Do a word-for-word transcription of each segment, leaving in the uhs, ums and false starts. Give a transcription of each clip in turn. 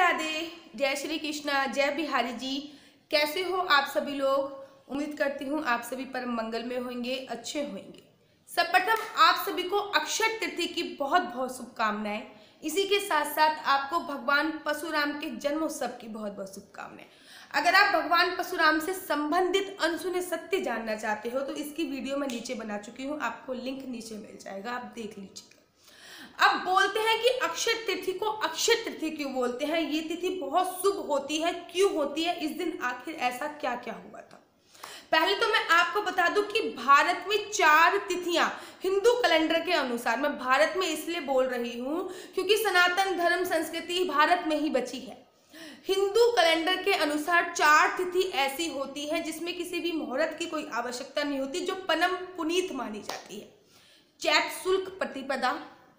राधे, जय श्री कृष्णा, जय बिहारी जी। कैसे हो आप सभी लोग। उम्मीद करती हूँ आप सभी परम मंगल में होंगे, अच्छे होंगे। सर्वप्रथम आप सभी को अक्षय तृतीया की बहुत बहुत शुभकामनाएं। इसी के साथ साथ आपको भगवान परशुराम के जन्मोत्सव की बहुत बहुत शुभकामनाएं। अगर आप भगवान परशुराम से संबंधित अनसुने सत्य जानना चाहते हो तो इसकी वीडियो मैं नीचे बना चुकी हूँ, आपको लिंक नीचे मिल जाएगा, आप देख लीजिएगा। अब बोलते हैं कि अक्षय तिथि को अक्षय तिथि क्यों बोलते हैं, ये तिथि बहुत शुभ होती है, क्यों होती है, इस दिन आखिर ऐसा क्या क्या हुआ था। पहले तो मैं आपको बता दूं कि भारत में चार तिथियां हिंदू कैलेंडर के अनुसार, मैं भारत में इसलिए बोल रही हूं क्योंकि सनातन धर्म संस्कृति भारत में ही बची है। हिंदू कैलेंडर के अनुसार चार तिथि ऐसी होती है जिसमें किसी भी मुहूर्त की कोई आवश्यकता नहीं होती, जो परम पुनीत मानी जाती है। चैत शुक्ल प्रतिपदा,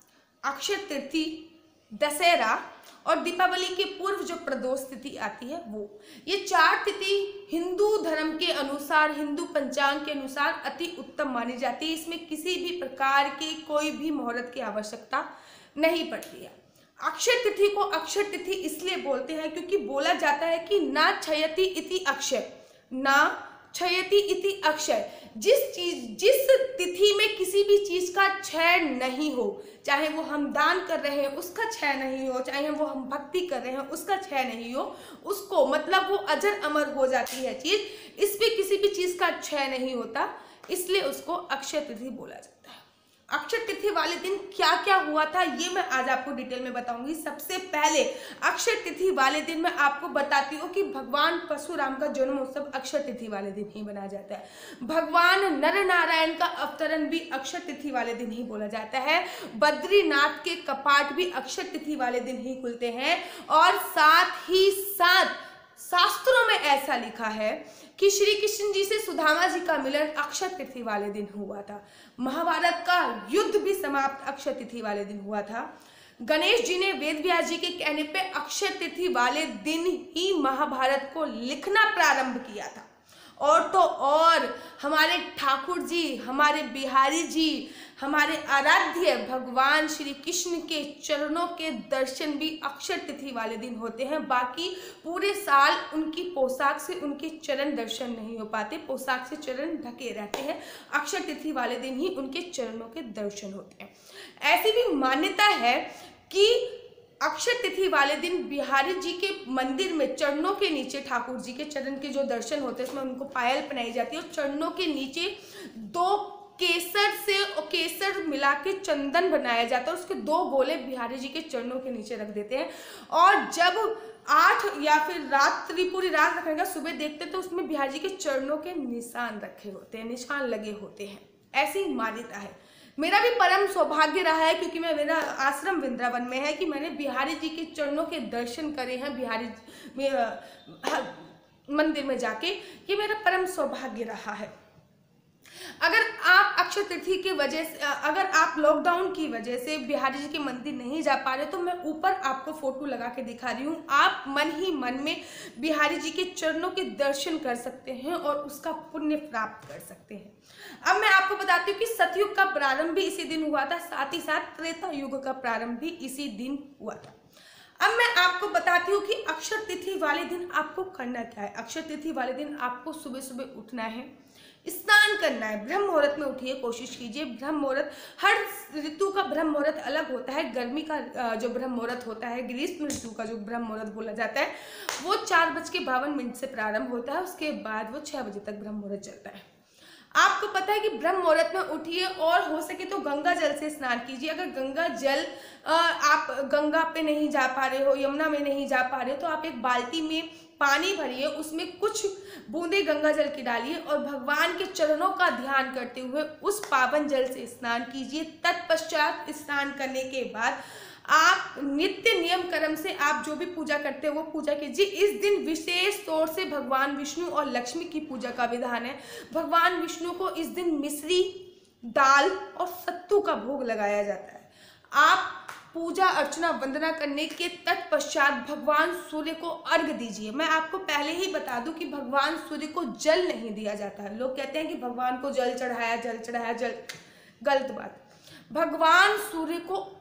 अक्षय तृतीया, दशहरा और दीपावली के पूर्व जो प्रदोष तिथि आती है वो, ये चार तिथि हिंदू धर्म के अनुसार, हिंदू पंचांग के अनुसार अति उत्तम मानी जाती है। इसमें किसी भी प्रकार की कोई भी मुहूर्त की आवश्यकता नहीं पड़ती है। अक्षय तिथि को अक्षय तिथि इसलिए बोलते हैं क्योंकि बोला जाता है कि ना क्षयति इति अक्षय, ना क्षयति इति अक्षय। जिस चीज जिस तिथि में किसी भी चीज का क्षय नहीं हो, चाहे वो हम दान कर रहे हैं उसका क्षय नहीं हो, चाहे वो हम भक्ति कर रहे हैं उसका क्षय नहीं हो, उसको मतलब वो अजर अमर हो जाती है चीज, इस पे किसी भी चीज का क्षय नहीं होता, इसलिए उसको अक्षय तिथि बोला जाता है। अक्षय तिथि वाले दिन क्या क्या हुआ था ये मैं आज आपको डिटेल में बताऊंगी। सबसे पहले अक्षय तिथि वाले दिन मैं आपको बताती हूँ कि भगवान परशुराम का जन्मोत्सव अक्षय तिथि वाले दिन ही मनाया जाता है। भगवान नर नारायण का अवतरण भी अक्षय तिथि वाले दिन ही बोला जाता है। बद्रीनाथ के कपाट भी अक्षय तिथि वाले दिन ही खुलते हैं। और साथ ही साथ शास्त्रों में ऐसा लिखा है कि श्री कृष्ण जी से सुदामा जी का मिलन अक्षय तिथि वाले दिन हुआ था। महाभारत का युद्ध भी समाप्त अक्षय तिथि वाले दिन हुआ था। गणेश जी ने वेद व्यास जी के कहने पे अक्षय तिथि वाले दिन ही महाभारत को लिखना प्रारंभ किया था। और तो और हमारे ठाकुर जी, हमारे बिहारी जी, हमारे आराध्य भगवान श्री कृष्ण के चरणों के दर्शन भी अक्षय तिथि वाले दिन होते हैं। बाकी पूरे साल उनकी पोशाक से उनके चरण दर्शन नहीं हो पाते, पोशाक से चरण ढके रहते हैं। अक्षय तिथि वाले दिन ही उनके चरणों के दर्शन होते हैं। ऐसी भी मान्यता है कि अक्षय तिथि वाले दिन बिहारी जी के मंदिर में चरणों के नीचे ठाकुर जी के चरण के जो दर्शन होते हैं उसमें उनको पायल पहनाई जाती है और चरणों के नीचे दो केसर से और केसर मिला के चंदन बनाया जाता है, उसके दो गोले बिहारी जी के चरणों के नीचे रख देते हैं। और जब आठ या फिर रात्रि पूरी रात रखेगा, सुबह देखते तो उसमें बिहारी जी के चरणों के निशान रखे होते हैं, निशान लगे होते हैं। ऐसी मान्यता है। मेरा भी परम सौभाग्य रहा है क्योंकि मैं मेरा आश्रम वृंदावन में है कि मैंने बिहारी जी के चरणों के दर्शन करे हैं बिहारी में मंदिर में जाके, ये मेरा परम सौभाग्य रहा है। अगर आप अक्षय तिथि की वजह से, अगर आप लॉकडाउन की वजह से बिहारी जी के मंदिर नहीं जा पा रहे तो मैं ऊपर आपको फोटो लगा के दिखा रही हूँ। आप मन ही मन में बिहारी जी के चरणों के दर्शन कर सकते हैं और उसका पुण्य प्राप्त कर सकते हैं। अब मैं आपको बताती हूँ कि सतयुग का प्रारंभ भी इसी दिन हुआ था, साथ ही साथ त्रेता युग का प्रारंभ भी इसी दिन हुआ था। अब मैं आपको बताती हूँ कि अक्षय तिथि वाले दिन आपको करना क्या है। अक्षय तिथि वाले दिन आपको सुबह सुबह उठना है, स्नान करना है, ब्रह्म मुहूर्त में उठिए, कोशिश कीजिए। ब्रह्म मुहूर्त, हर ऋतु का ब्रह्म मुहूर्त अलग होता है। गर्मी का जो ब्रह्म मुहूर्त होता है, ग्रीष्म ऋतु का जो ब्रह्म मुहूर्त बोला जाता है, वो चार बज के बावन मिनट से प्रारंभ होता है, उसके बाद वो छह बजे तक ब्रह्म मुहूर्त चलता है। आपको पता है कि ब्रह्म मुहूर्त में उठिए और हो सके तो गंगा जल से स्नान कीजिए। अगर गंगा जल आप गंगा पे नहीं जा पा रहे हो, यमुना में नहीं जा पा रहे हो, तो आप एक बाल्टी में पानी भरिए, उसमें कुछ बूंदे गंगा जल की डालिए और भगवान के चरणों का ध्यान करते हुए उस पावन जल से स्नान कीजिए। तत्पश्चात स्नान करने के बाद आप नित्य नियम कर्म से आप जो भी पूजा करते हो वो पूजा कीजिए। इस दिन विशेष तौर से भगवान विष्णु और लक्ष्मी की पूजा का विधान है। भगवान विष्णु को इस दिन मिश्री, दाल और सत्तू का भोग लगाया जाता है। आप पूजा अर्चना वंदना करने के तत्पश्चात भगवान सूर्य को अर्घ दीजिए। मैं आपको पहले ही बता दूं कि भगवान सूर्य को जल नहीं दिया जाता है। लोग कहते हैं कि भगवान को जल चढ़ाया, जल चढ़ाया, जल, गलत बात। भगवान सूर्य को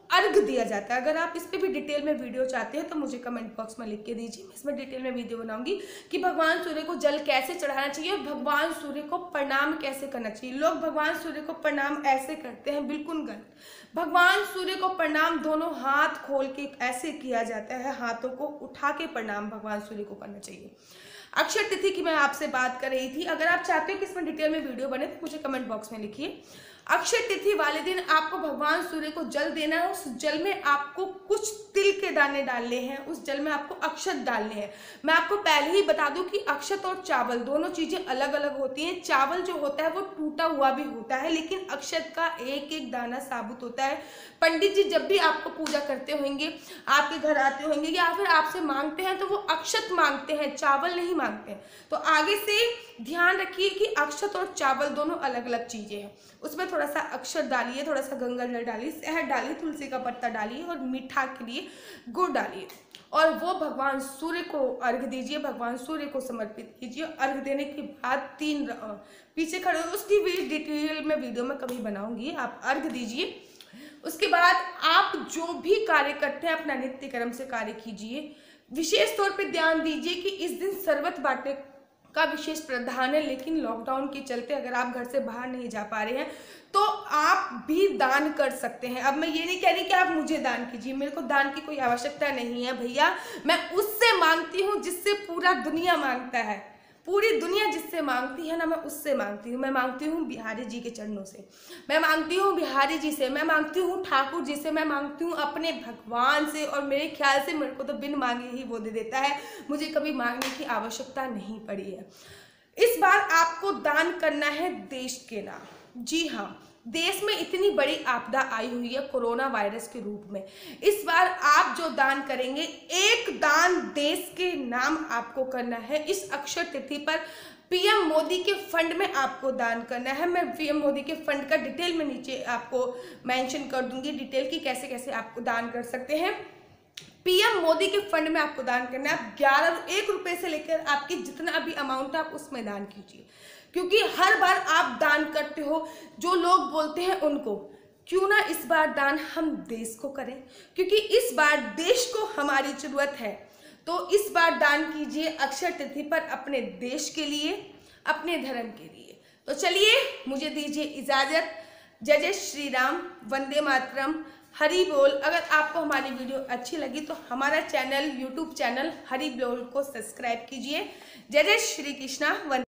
अर्घ दिया जाता है। अगर आप इस पे भी डिटेल में वीडियो चाहते हैं तो मुझे कमेंट बॉक्स में लिख के दीजिए, मैं इसमें डिटेल में वीडियो बनाऊंगी कि भगवान सूर्य को जल कैसे चढ़ाना चाहिए और भगवान सूर्य को प्रणाम कैसे करना चाहिए। लोग भगवान सूर्य को प्रणाम ऐसे करते हैं, बिल्कुल गलत। भगवान सूर्य को प्रणाम दोनों हाथ खोल के ऐसे किया जाता है, हाथों को उठा के प्रणाम भगवान सूर्य को करना चाहिए। अक्षय तिथि की मैं आपसे बात कर रही थी, अगर आप चाहते हो कि इसमें डिटेल में वीडियो बने तो मुझे कमेंट बॉक्स में लिखिए। अक्षय तिथि वाले दिन आपको भगवान सूर्य को जल देना है, उस जल में आपको कुछ तिल के दाने डालने हैं, उस जल में आपको अक्षत डालने हैं। मैं आपको पहले ही बता दूं कि अक्षत और चावल दोनों चीजें अलग अलग होती हैं। चावल जो होता है वो टूटा हुआ भी होता है, लेकिन अक्षत का एक एक दाना साबुत होता है। पंडित जी जब भी आपको पूजा करते होंगे, आपके घर आते होंगे या फिर आपसे मांगते हैं तो वो अक्षत मांगते हैं, चावल नहीं मांगते हैं। तो आगे से ध्यान रखिए कि अक्षत और चावल दोनों अलग अलग चीजें हैं। उसमें थोड़ा सा अक्षत डालिए, थोड़ा सा गंगा जल डालिए, शहद डालिए, तुलसी का पत्ता डालिए और मीठा के लिए गुड़ डालिए और वो भगवान सूर्य को अर्घ दीजिए, भगवान सूर्य को समर्पित कीजिए। अर्घ देने के बाद तीन पीछे खड़े हो, उसकी भी डिटेल में वीडियो में कभी बनाऊंगी, आप अर्घ दीजिए। उसके बाद आप जो भी कार्य करते हैं अपना नित्य कर्म से कार्य कीजिए। विशेष तौर पे ध्यान दीजिए कि इस दिन सर्वत बांटने का विशेष प्रावधान है, लेकिन लॉकडाउन के चलते अगर आप घर से बाहर नहीं जा पा रहे हैं तो आप भी दान कर सकते हैं। अब मैं ये नहीं कह रही कि आप मुझे दान कीजिए, मेरे को दान की कोई आवश्यकता नहीं है भैया। मैं उससे मांगती हूँ जिससे पूरा दुनिया मांगता है, पूरी दुनिया जिससे मांगती है ना, मैं उससे मांगती हूँ। मैं मांगती हूँ बिहारी जी के चरणों से, मैं मांगती हूँ बिहारी जी से, मैं मांगती हूँ ठाकुर जी से, मैं मांगती हूँ अपने भगवान से। और मेरे ख्याल से मेरे को तो बिन मांगे ही वो दे देता है, मुझे कभी मांगने की आवश्यकता नहीं पड़ी है। इस बार आपको दान करना है देश के नाम। जी हाँ, देश में इतनी बड़ी आपदा आई हुई है कोरोना वायरस के रूप में। इस बार आप जो दान करेंगे, एक दान देश के नाम आपको करना है। इस अक्षय तिथि पर पीएम मोदी के फंड में आपको दान करना है। मैं पीएम मोदी के फंड का डिटेल में नीचे आपको मेंशन कर दूंगी, डिटेल की कैसे कैसे आपको दान कर सकते हैं। पीएम मोदी के फंड में आपको दान करना है। आप ग्यारह एक रुपए से लेकर आपकी जितना भी अमाउंट है आप उसमें दान कीजिए, क्योंकि हर बार आप दान करते हो, जो लोग बोलते हैं उनको, क्यों ना इस बार दान हम देश को करें, क्योंकि इस बार देश को हमारी जरूरत है। तो इस बार दान कीजिए अक्षय तिथि पर अपने देश के लिए, अपने धर्म के लिए। तो चलिए मुझे दीजिए इजाजत। जय जय श्री राम, वंदे मातरम, हरि बोल। अगर आपको हमारी वीडियो अच्छी लगी तो हमारा चैनल, यूट्यूब चैनल हरि बोल को सब्सक्राइब कीजिए। जय जय श्री कृष्णा।